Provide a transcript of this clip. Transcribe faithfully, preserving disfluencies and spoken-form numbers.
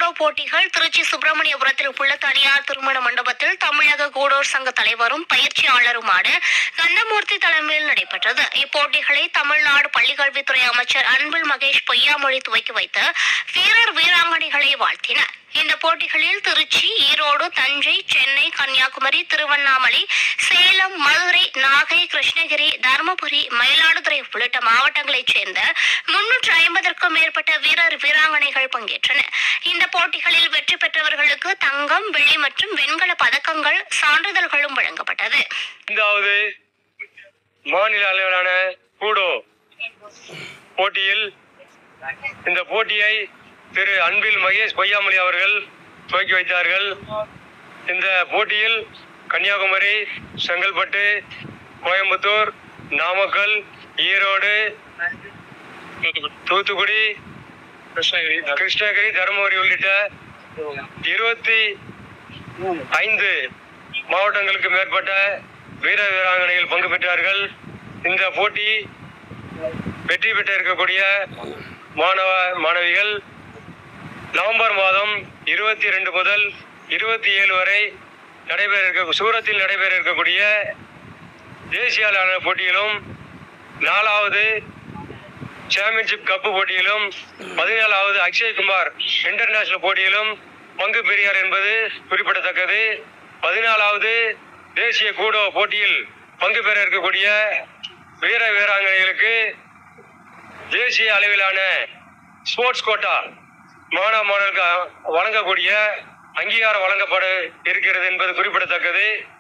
கூடோ போட்டிகள் திருச்சி சுப்பிரமணியபுரத்தில் உள்ள தனியார் திருமண மண்டபத்தில் தமிழக கூடோர் சங்க தலைவரும் பயிற்சியாளருமான கந்தமூர்த்தி தலைமையில் நடைபெற்றது. இப்போட்டிகளை தமிழ்நாடு பள்ளிக்கல்வித்துறை அமைச்சர் அன்பில் மகேஷ் பொய்யாமொழி துவக்கி வைத்து வீரர் வீராங்கனைகளை வாழ்த்தினார். இந்த போட்டிகளில் திருச்சி, ஈரோடு, தஞ்சை, சென்னை, கன்னியாகுமரி, திருவண்ணாமலை, சேலம், மதுரை, நாகை, கிருஷ்ணகிரி, தருமபுரி, மயிலாடுதுறை உள்ளிட்ட மாவட்டங்களைச் சேர்ந்த முன்னூற்று ஐம்பதற்கும் மேற்பட்ட வீரர் வீராங்கனைகள் பங்கேற்றனர். இந்த போட்டிகளில் வெற்றி பெற்றவர்களுக்கு தங்கம், வெள்ளி மற்றும் வெண்கல பதக்கங்கள், சான்றிதழ்களும் வழங்கப்பட்டது. ஐந்தாவது மாநில அளவிலான கூடோ போட்டியில் இந்த போட்டியை திரு அன்பில் மகேஷ் பொய்யாமொழி அவர்கள் துவக்கி வைத்தார்கள். இந்த போட்டியில் கன்னியாகுமரி, செங்கல்பட்டு, கோயம்புத்தூர், நாமக்கல், ஈரோடு, தூத்துக்குடி, கிருஷ்ணகிரி கிருஷ்ணகிரி தருமபுரி உள்ளிட்ட இருபத்தி ஐந்து மாவட்டங்களுக்கு மேற்பட்ட வீர வீராங்கனைகள் பங்கு பெற்றார்கள். இந்த போட்டி வெற்றி பெற்று இருக்கக்கூடிய மாணவ மாணவிகள் நவம்பர் மாதம் இருபத்தி ரெண்டு முதல் இருபத்தி ஏழு வரை நடைபெற இருக்க சூரத்தில் நடைபெற இருக்கக்கூடிய தேசிய அளவிலான போட்டியிலும் நாலாவது சாம்பியன்ஷிப் கப்பு போட்டியிலும் பதினேழாவது அக்ஷய்குமார் இன்டர்நேஷனல் போட்டியிலும் பங்கு பெறுகிறார் என்பது குறிப்பிடத்தக்கது. பதினாலாவது தேசிய கூடோ போட்டியில் பங்கு பெற இருக்கக்கூடிய வீர வீராங்கனைகளுக்கு தேசிய அளவிலான ஸ்போர்ட்ஸ் கோட்டா மாணவ மாணவர்களுக்கு வழங்கக்கூடிய அங்கீகாரம் வழங்கப்பட இருக்கிறது என்பது குறிப்பிடத்தக்கது.